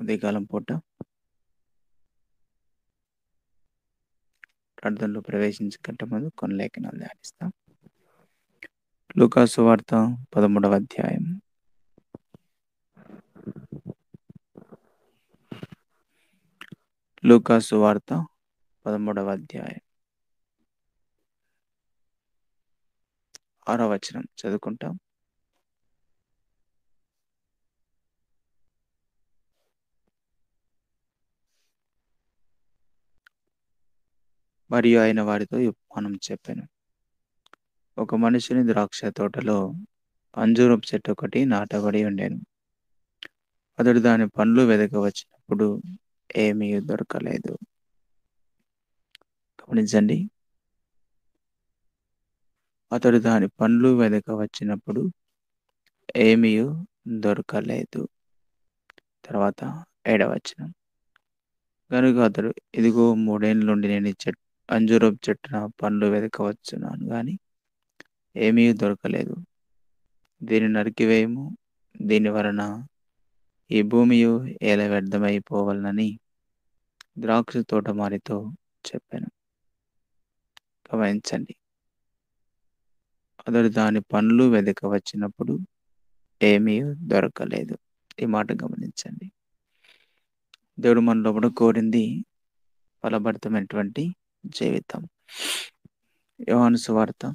ఉదయకాలం పూట ప్రార్థనలో ప్రవేశించకంటే ముందు కొన్ని లేఖనాలు ధ్యానిస్తాం. లూకా సువార్త 13వ అధ్యాయం. లూకా సువార్త 13వ అధ్యాయం 6వ వచనం చదువుకుంటాం. మరియు ఆయన వారితో ఈ ఉపమానం చెప్పాను. ఒక మనిషిని ద్రాక్ష తోటలో అంజూరపు చెట్టు ఒకటి నాటబడి ఉండెను. అతడు దాని పండ్లు వెదక వచ్చినప్పుడు ఏమీ దొరకలేదు. గమనించండి, అతడు దాని పండ్లు వెదక వచ్చినప్పుడు ఏమీ దొరకలేదు. తర్వాత 7వ వచనం. కనుక అతడు, ఇదిగో 3 ఏళ్ల నుండి నేను ఈ అంజూరపు చెట్టున పండ్లు వెదక వచ్చున్నాను, కానీ ఏమీ దొరకలేదు. దీన్ని నరికివేయము, దీని వలన ఈ భూమియు ఎలా వ్యర్థమైపోవాలని ద్రాక్ష తోటమాలితో చెప్పాను. గమనించండి, అతడు దాని పండ్లు వెదక వచ్చినప్పుడు ఏమీ దొరకలేదు. ఈ మాట గమనించండి. దేవుడు మన లోపల కోరింది ఫలభరితమైనటువంటి జీవితం. యోహాను సువార్త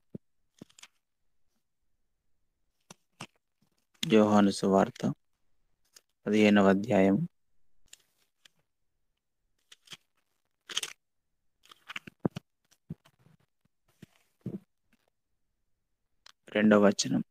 15వ అధ్యాయం 2వ వచనం.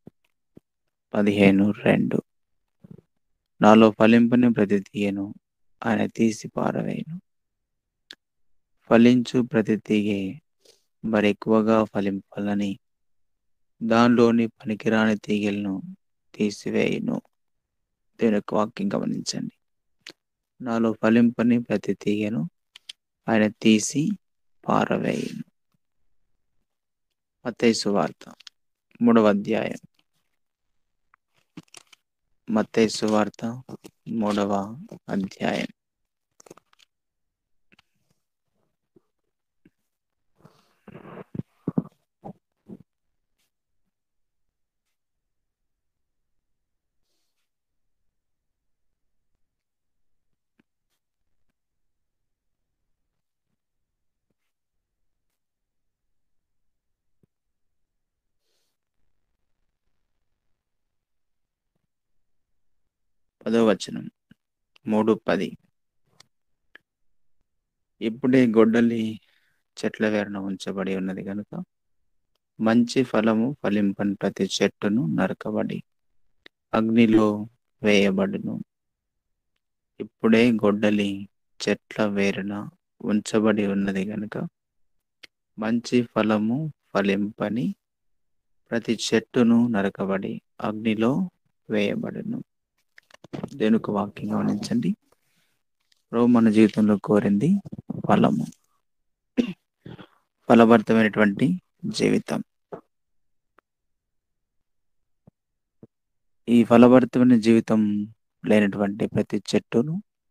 15:2. నాలో ఫలింపని ప్రతి తీగను ఆయన తీసి పారవేయును. ఫలించు ప్రతి తీగె మరి ఎక్కువగా ఫలింపాలని దానిలోని పనికిరాని తీగలను తీసివేయును. దేవుని యొక్క వాక్యం గమనించండి. నాలో ఫలింపని ప్రతి తీగను ఆయన తీసి పారవేయును. మత్తయి సువార్త 3వ అధ్యాయం. మత్తయి సువార్త 3వ అధ్యాయం 10వ వచనం. 3:10. ఇప్పుడే గొడ్డలి చెట్ల వేరున ఉంచబడి ఉన్నది కనుక మంచి ఫలము ఫలింపని ప్రతి చెట్టును నరకబడి అగ్నిలో వేయబడును. ఇప్పుడే గొడ్డలి చెట్ల వేరున ఉంచబడి ఉన్నది కనుక మంచి ఫలము ఫలింపని ప్రతి చెట్టును నరకబడి అగ్నిలో వేయబడును. దేనికి వాక్యం గమనించండి. ప్రభు మన జీవితంలో కోరింది ఫలము, ఫలభరితమైనటువంటి జీవితం. ఈ ఫలభరితమైన జీవితం లేనటువంటి ప్రతి చెట్టును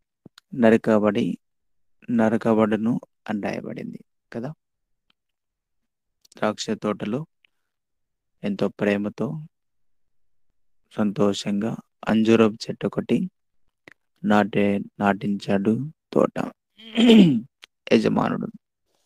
నరకబడును అని రాయబడింది కదా. ద్రాక్ష తోటలో ఎంతో ప్రేమతో సంతోషంగా అంజూరపు చెట్టు ఒకటి నాటించాడు తోట యజమానుడు.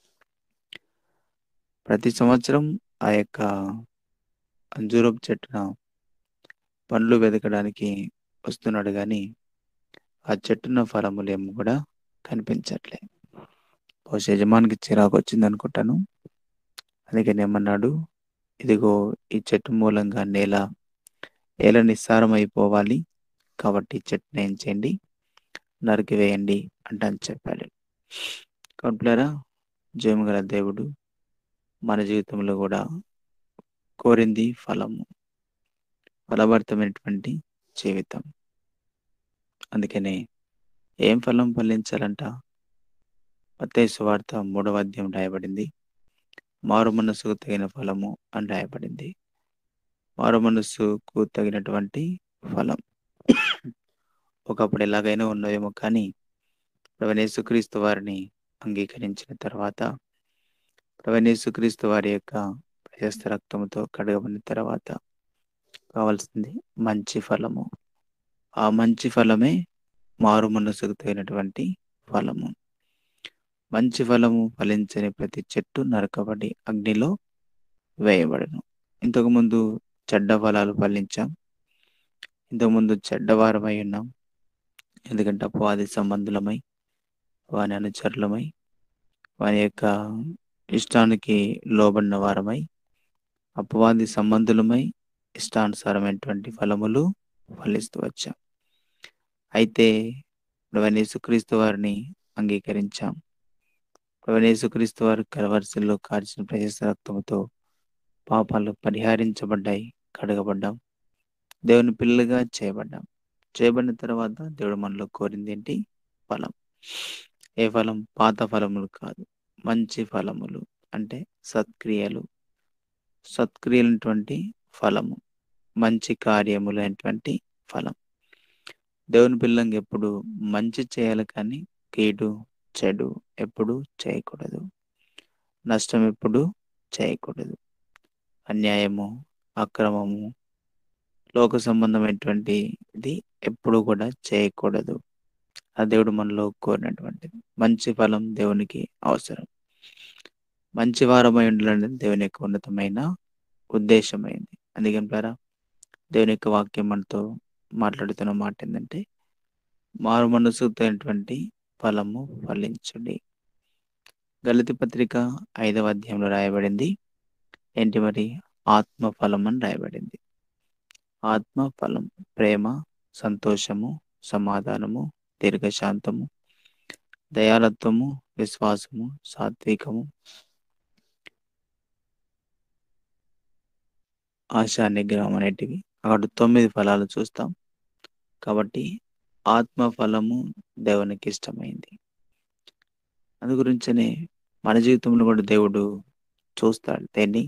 ప్రతి సంవత్సరం ఆ యొక్క అంజూరపు చెట్టున పండ్లు వెతకడానికి వస్తున్నాడు, కానీ ఆ చెట్టున ఫలములేమో కూడా కనిపించట్లే. బహుశా యజమానికి చిరాకు వచ్చింది అనుకుంటాను. అందుకని ఏమన్నాడు, ఇదిగో ఈ చెట్టు మూలంగా నేల నిస్సారం అయిపోవాలి, కాబట్టి ఈ చెట్టుని ఏం చేయండి, నరికివేయండి అని చెప్పాడు. కౌంట్లరా, జయముగల దేవుడు మన జీవితంలో కూడా కోరింది ఫలము, ఫలభరితమైనటువంటి జీవితం. అందుకనే ఏం ఫలం ఫలించాలంట? మత్తయి సువార్త 3వ అధ్యాయం రాయబడింది, మారు మనస్సుకు తగిన ఫలము అని రాయబడింది. మారు మనస్సుకు తగినటువంటి ఫలం. ఒకప్పుడు ఎలాగైనా ఉన్నవేమో కానీ ప్రభువైన యేసుక్రీస్తు వారిని అంగీకరించిన తర్వాత, ప్రభువైన యేసుక్రీస్తు వారి యొక్క ప్రశస్త రక్తముతో కడగబడిన తర్వాత కావాల్సింది మంచి ఫలము. ఆ మంచి ఫలమే మారు మనసుకు తగినటువంటి ఫలము. మంచి ఫలము ఫలించని ప్రతి చెట్టు నరకబడి అగ్నిలో వేయబడును. ఇంతకుముందు చెడ్డ ఫలాలు ఫలించాం. ఇంతకుముందు చెడ్డవారమై ఉన్నాం. ఎందుకంటే అపవాది సంబంధులమై, వాని అనుచరులమై, వాని యొక్క ఇష్టానికి లోబడిన వారమై, అపవాది సంబంధులమై, ఇష్టానుసారమైనటువంటి ఫలములు ఫలిస్తూ వచ్చాం. అయితే ప్రభువైన యేసుక్రీస్తు వారిని అంగీకరించాం. ప్రభువైన యేసుక్రీస్తు వారు కలవరిశిలలో కార్చిన ప్రశస్త రక్తముతో పాపాలు పరిహరించబడ్డాయి, కడగబడ్డాం. దేవుని పిల్లలుగా చేయబడ్డాం. చేయబడిన తర్వాత దేవుడు మనలో కోరిందేంటి? ఫలం. ఏ ఫలం? పాత ఫలములు కాదు. మంచి ఫలములు. అంటే సత్క్రియలు. సత్క్రియలైనటువంటి ఫలము. మంచి కార్యములైనటువంటి ఫలం. దేవుని పిల్లంగా ఎప్పుడు మంచి చేయాలి కానీ కీడు, చెడు ఎప్పుడు చేయకూడదు. నష్టం ఎప్పుడు చేయకూడదు. అన్యాయము, అక్రమము, లోక సంబంధమైనటువంటిది ఎప్పుడు కూడా చేయకూడదు. ఆ దేవుడు మనలో కోరినటువంటిది. మంచి ఫలం దేవునికి అవసరం. మంచి వారమై ఉండాలనేది దేవుని యొక్క ఉన్నతమైన ఉద్దేశమైంది. అందుకని ప్రియులారా, దేవుని యొక్క వాక్యం మనతో మాట్లాడుతున్న మాట ఏంటంటే, మారు మనసుతో అయినటువంటి ఫలము ఫలించుడి. గలతీ పత్రిక 5వ అధ్యాయంలో రాయబడింది ఏంటి మరి? ఆత్మ ఫలం అని రాయబడింది. ఆత్మ ఫలం ప్రేమ, సంతోషము, సమాధానము, దీర్ఘశాంతము, దయాలత్వము, విశ్వాసము, సాత్వికము, ఆశా నిగ్రహం అనేటివి అక్కడ 9 ఫలాలు చూస్తాం. కాబట్టి ఆత్మ ఫలము దేవునికి ఇష్టమైంది. అందు గురించనే మన జీవితంలో కూడా దేవుడు చూస్తాడు. దేన్ని?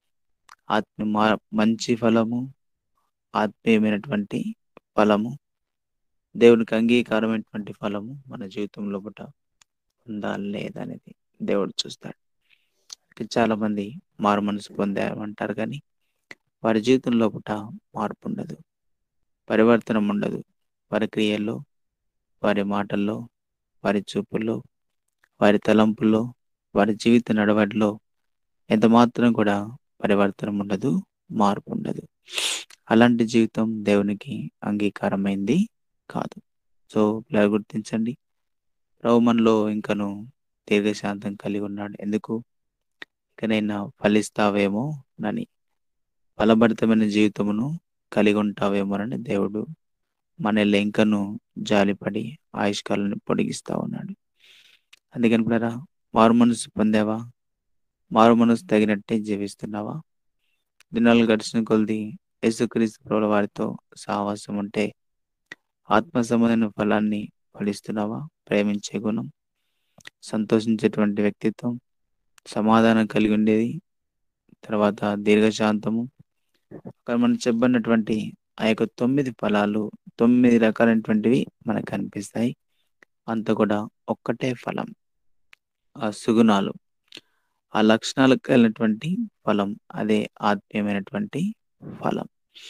మంచి ఫలము, ఆత్మీయమైనటువంటి ఫలము, దేవునికి అంగీకారమైనటువంటి ఫలము మన జీవితంలో పుట ఉందా లేదా అనేది దేవుడు చూస్తాడు. చాలా మంది మారు మనసు పొందామంటారు కానీ వారి జీవితంలో పుట మార్పు ఉండదు, పరివర్తనం ఉండదు. వారి క్రియల్లో, వారి మాటల్లో, వారి చూపుల్లో, వారి తలంపుల్లో, వారి జీవిత నడవడిలో ఎంత మాత్రం కూడా పరివర్తనం ఉండదు, మార్పు ఉండదు. అలాంటి జీవితం దేవునికి అంగీకారమైంది కాదు. సో ఇలా గుర్తించండి, ప్రభు మనలో ఇంకను దీర్ఘశాంతం కలిగి ఉన్నాడు. ఎందుకు? ఇకనైనా ఫలిస్తావేమో నని, ఫలభరితమైన జీవితమును కలిగి ఉంటావేమోనని దేవుడు మనల్ని ఇంకను జాలిపడి ఆయుష్కాలను పొడిగిస్తా ఉన్నాడు. అందుకని ప్రియులారా, మారు మనసు పొందావా? మారు మనసు తగినట్టే జీవిస్తున్నావా? దినాలు గడిచిన కొలది యేసుక్రీస్తు ప్రభుల వారితో సహవాసం ఉంటే ఆత్మ సంబంధమైన ఫలాన్ని ఫలిస్తున్నావా? ప్రేమించే గుణం, సంతోషించేటువంటి వ్యక్తిత్వం, సమాధానం కలిగి ఉండేది, తర్వాత దీర్ఘశాంతము, అక్కడ మనం చెప్పినటువంటి ఆ యొక్క 9 ఫలాలు, 9 రకాలైనటువంటివి మనకు కనిపిస్తాయి. అంతా కూడా ఒక్కటే ఫలం. ఆ సుగుణాలు, ఆ లక్షణాలు కలిగినటువంటి ఫలం, అదే ఆత్మీయమైనటువంటి ఫలం.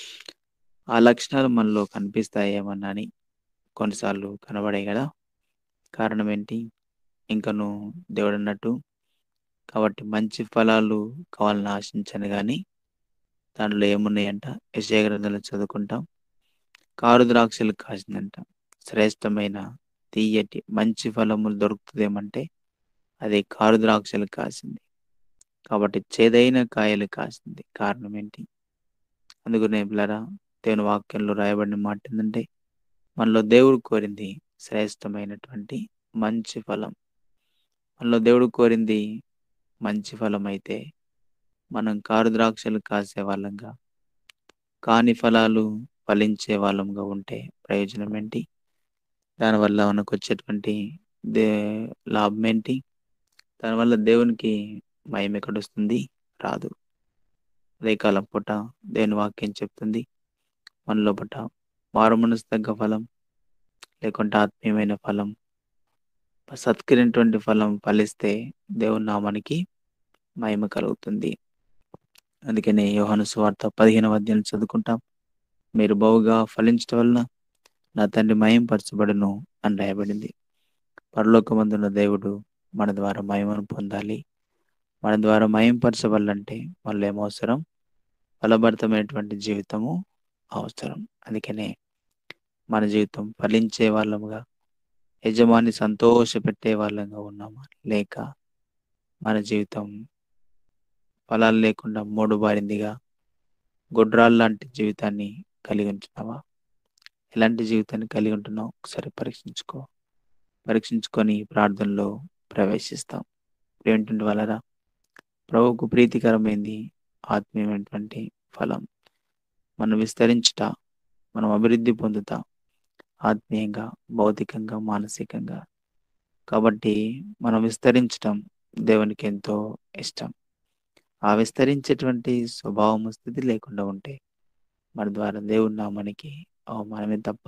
ఆ లక్షణాలు మనలో కనిపిస్తాయేమన్నా అని కొన్నిసార్లు కనబడాయి కదా. కారణం ఏంటి? ఇంకను దేవుడు అన్నట్టు, కాబట్టి మంచి ఫలాలు కావాలని ఆశించను కానీ దాంట్లో ఏమున్నాయంట? యెషయా గ్రంథంలో చదువుకుంటాం. కారు ద్రాక్షలు కాసిందంట. శ్రేష్టమైన తీయటి మంచి ఫలములు దొరుకుతుందేమంటే అది కారు ద్రాక్షలు కాసింది. కాబట్టి చేదైన కాయలు కాసింది. కారణం ఏంటి? అందుకనే ప్రియులారా, దేవుని వాక్యంలో రాయబడిన మాట ఏంటంటే, మనలో దేవుడు కోరింది శ్రేష్టమైనటువంటి మంచి ఫలం. మనలో దేవుడు కోరింది మంచి ఫలం అయితే మనం కారు ద్రాక్షలు కాసే వాళ్ళంగా, కాని ఫలాలు ఫలించే వాళ్ళంగా ఉంటే ప్రయోజనం ఏంటి? దానివల్ల మనకు వచ్చేటువంటి దే లాభం ఏంటి? దానివల్ల దేవునికి మహిమ ఎక్కడొస్తుంది? రాదు. అదే కాలం పూట దేవుని వాక్యం చెప్తుంది, మనలో పూట మారు మనసు తగ్గ ఫలం, లేకుంటే ఆత్మీయమైన ఫలం, సత్కరినటువంటి ఫలం ఫలిస్తే దేవుని నామానికి మహిమ కలుగుతుంది. అందుకనే యోహాను సువార్త 15వ అధ్యాయం చదువుకుంటాం. మీరు బహుగా ఫలించటం వలన నా తండ్రి మహిమపరచబడును అని రాయబడింది. పరలోకమందున్న దేవుడు మన ద్వారా మహిమను పొందాలి. మన ద్వారా మహిమపరచబడాలంటే మనలో ఏమవసరం? ఫలభరితమైనటువంటి జీవితము అవసరం. అందుకనే మన జీవితం ఫలించే వాళ్ళముగా, యజమాని సంతోషపెట్టే వాళ్ళంగా ఉన్నామా? లేక మన జీవితం ఫలాలు లేకుండా మూడుబారిందిగా, గొడ్రాల్లాంటి జీవితాన్ని కలిగి ఉంటున్నావా? ఎలాంటి జీవితాన్ని కలిగి ఉంటున్నావు? ఒకసారి పరీక్షించుకో. పరీక్షించుకొని ప్రార్థనలో ప్రవేశిస్తాం. ప్రియమైనటువంటి వాళ్ళరా, ప్రభువుకు ప్రీతికరమైంది ఆత్మీయమైనటువంటి ఫలం. మనం విస్తరించుట, మనం అభివృద్ధి పొందుతా ఆత్మీయంగా, భౌతికంగా, మానసికంగా. కాబట్టి మనం విస్తరించటం దేవునికి ఎంతో ఇష్టం. ఆ విస్తరించేటువంటి స్వభావం స్థితి లేకుండా ఉంటే మన ద్వారా దేవుని నామానికి అవమానమే తప్ప,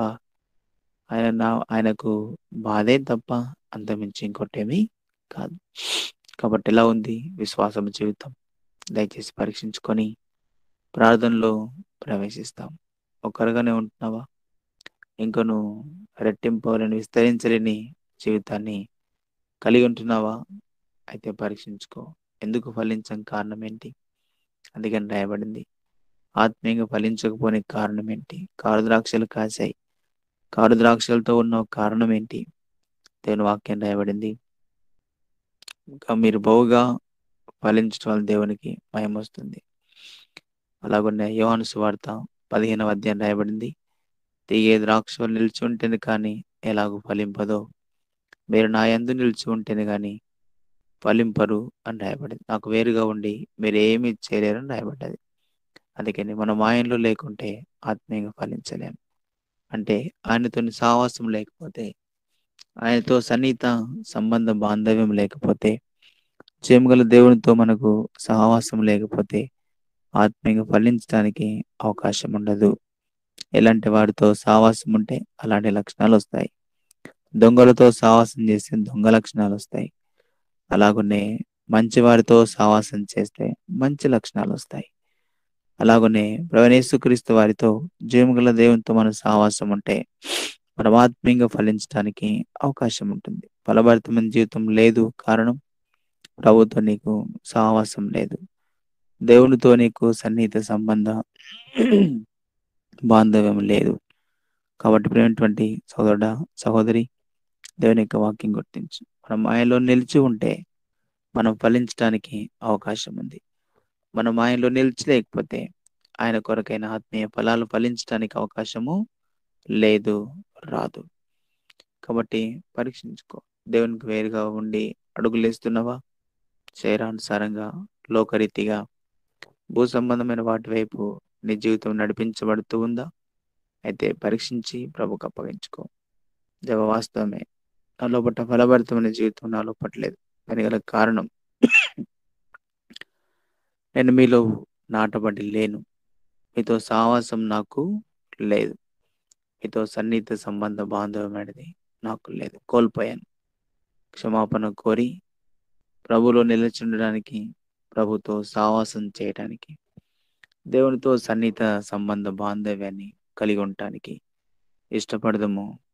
ఆయనకు బాధే తప్ప అంతమించి ఇంకోటేమీ కాదు. కాబట్టి ఎలా ఉంది విశ్వాసం జీవితం? దయచేసి పరీక్షించుకొని ప్రార్థనలో ప్రవేశిస్తాం. ఒక్కరుగానే ఉంటున్నావా? ఇంక నువ్వు రెట్టింపవలేని, విస్తరించలేని జీవితాన్ని కలిగి ఉంటున్నావా? అయితే పరీక్షించుకో. ఎందుకు ఫలించని కారణం ఏంటి? అందుకని రాయబడింది, ఆత్మీయంగా ఫలించకపోనికి కారణం ఏంటి? కారు ద్రాక్షలు కాశాయి. కారు ద్రాక్షలతో ఉన్న కారణం ఏంటి? దేవుని వాక్యం రాయబడింది, ఇంకా మీరు బహుగా ఫలించడం వల్ల దేవునికి మహిమ వస్తుంది. అలాగనే యోహాను సువార్త 15వ అధ్యాయం రాయబడింది, తీగే ద్రాక్షలు నిలిచి ఉంటేనే కానీ ఎలాగూ ఫలింపదో, మీరు నా యందు నిలిచి ఉంటేనే కానీ ఫలింపరు అని రాయబడింది. నాకు వేరుగా ఉండి మీరు ఏమి చేయలేరని రాయబడ్డది. అందుకని మనం ఆయనలో లేకుంటే ఆత్మీయంగా ఫలించలేము. అంటే ఆయనతోని సావాసం లేకపోతే, ఆయనతో సన్నిహిత సంబంధ బాంధవ్యం లేకపోతే, జయముగల దేవునితో మనకు సహవాసం లేకపోతే ఆత్మీయంగా ఫలించడానికి అవకాశం ఉండదు. ఎలాంటి వారితో సహవాసం ఉంటే అలాంటి లక్షణాలు వస్తాయి. దొంగలతో సహవాసం చేస్తే దొంగ లక్షణాలు వస్తాయి. అలాగనే మంచి వారితో సహవాసం చేస్తే మంచి లక్షణాలు వస్తాయి. అలాగనే ప్రభువైన యేసుక్రీస్తు వారితో, జీవముగల దేవునితో మన సహవాసం ఉంటే మనం ఆత్మీయంగా ఫలించడానికి అవకాశం ఉంటుంది. ఫలభరితమైన జీవితం లేదు, కారణం ప్రభుతో నీకు సహవాసం లేదు. దేవునితో నీకు సన్నిహిత సంబంధ బాంధవ్యం లేదు. కాబట్టి ప్రియమైనటువంటి సోదరుడా, సహోదరి, దేవుని యొక్క వాక్యం గుర్తించు. మనం ఆయనలో నిలిచి ఉంటే మనం ఫలించడానికి అవకాశం ఉంది. మనం ఆయనలో నిలిచలేకపోతే ఆయన కొరకైన ఆత్మీయ ఫలాలు ఫలించడానికి అవకాశము లేదు, రాదు. కాబట్టి పరీక్షించుకో. దేవునికి వేరుగా ఉండి అడుగులేస్తున్నావా? శరీరానుసారంగా, లోకరీతిగా, భూ సంబంధమైన వాటి వైపు నీ జీవితం నడిపించబడుతూ ఉందా? అయితే పరీక్షించి ప్రభుకు అప్పగించుకో. దేవ, వాస్తవమే నా లోపట ఫలభరితమైన జీవితం నాలో పట్టలేదు. దానికి గల కారణం, నేను మీలో నాటబడి లేను. మీతో సావాసం నాకు లేదు. మీతో సన్నిహిత సంబంధ బాంధవ్యం అనేది నాకు లేదు, కోల్పోయాను. క్షమాపణ కోరి ప్రభులో నిలిచుండడానికి, ప్రభుతో సావాసం చేయడానికి, దేవునితో సన్నిహిత సంబంధ బాంధవ్యాన్ని కలిగి ఉండటానికి ఇష్టపడదాము.